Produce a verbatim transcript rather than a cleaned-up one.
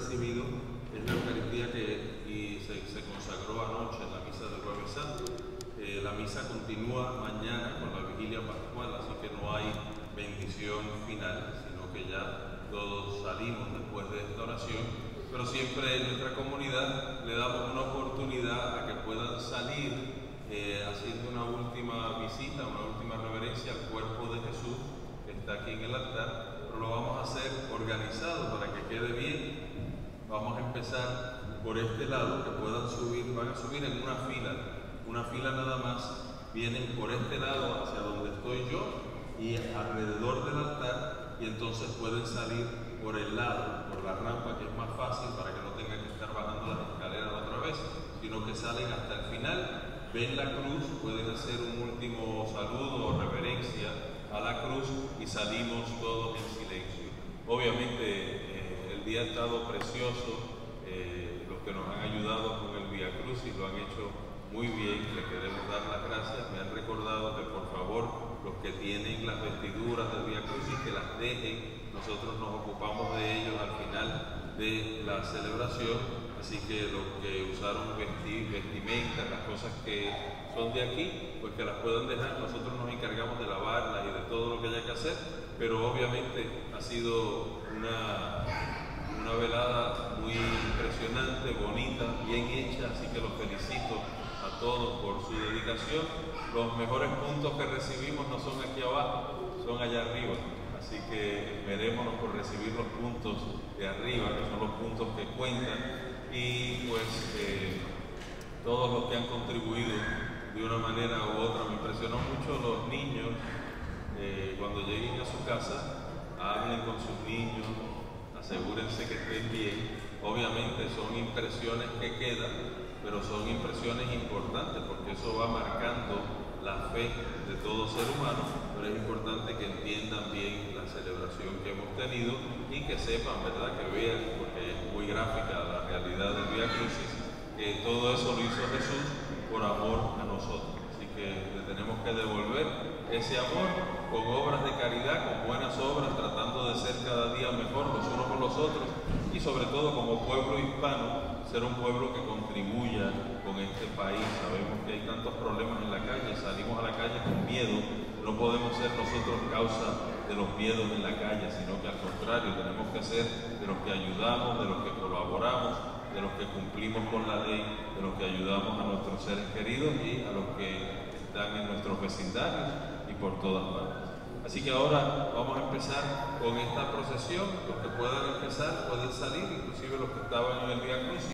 recibido es la Eucaristía que y se, se consagró anoche en la misa del Jueves Santo. Eh, la misa continúa mañana con la vigilia pascual, así que no hay bendición final, sino que ya todos salimos después de esta oración, pero siempre en nuestra comunidad le damos una oportunidad a que puedan salir eh, haciendo una última visita, una última reverencia al cuerpo de Jesús que está aquí en el altar, pero lo vamos a hacer organizado para que quede bien. Vamos a empezar por este lado, que puedan subir, van a subir en una fila, una fila nada más, vienen por este lado hacia donde estoy yo y alrededor del altar, y entonces pueden salir por el lado, por la rampa, que es más fácil para que no tengan que estar bajando las escaleras otra vez, sino que salen hasta el final, ven la cruz, pueden hacer un último saludo o reverencia a la cruz y salimos todos en silencio. Obviamente eh, el día ha estado precioso. Eh, los que nos han ayudado con el Vía Crucis lo han hecho muy bien, les queremos dar las gracias. Me han recordado que por favor los que tienen las vestiduras del Vía Crucis que las dejen, nosotros nos ocupamos de ellos al final de la celebración, así que los que usaron vesti vestimentas, las cosas que son de aquí, pues que las puedan dejar, nosotros nos encargamos de lavarlas y de todo lo que haya que hacer, pero obviamente ha sido una Una velada muy impresionante, bonita, bien hecha, así que los felicito a todos por su dedicación. Los mejores puntos que recibimos no son aquí abajo, son allá arriba, así que esperémonos por recibir los puntos de arriba, que son los puntos que cuentan, y pues eh, todos los que han contribuido de una manera u otra. Me impresionó mucho los niños, eh, cuando lleguen a su casa, hablen con sus niños, asegúrense que estén bien. Obviamente son impresiones que quedan, pero son impresiones importantes porque eso va marcando la fe de todo ser humano, pero es importante que entiendan bien la celebración que hemos tenido y que sepan, ¿verdad?, que vean, porque es muy gráfica la realidad del Vía Crucis, que todo eso lo hizo Jesús por amor a nosotros. Así que le tenemos que devolver ese amor con obras de caridad, con buenas obras, tratando de ser cada día mejor los unos con los otros, y sobre todo como pueblo hispano, ser un pueblo que contribuya con este país. Sabemos que hay tantos problemas en la calle, salimos a la calle con miedo, no podemos ser nosotros causa de los miedos en la calle, sino que al contrario, tenemos que ser de los que ayudamos, de los que colaboramos, de los que cumplimos con la ley, de los que ayudamos a nuestros seres queridos y a los que están en nuestros vecindarios y por todas partes. Así que ahora vamos a empezar con esta procesión. Los que puedan empezar pueden salir, inclusive los que estaban en el Vía Crucis.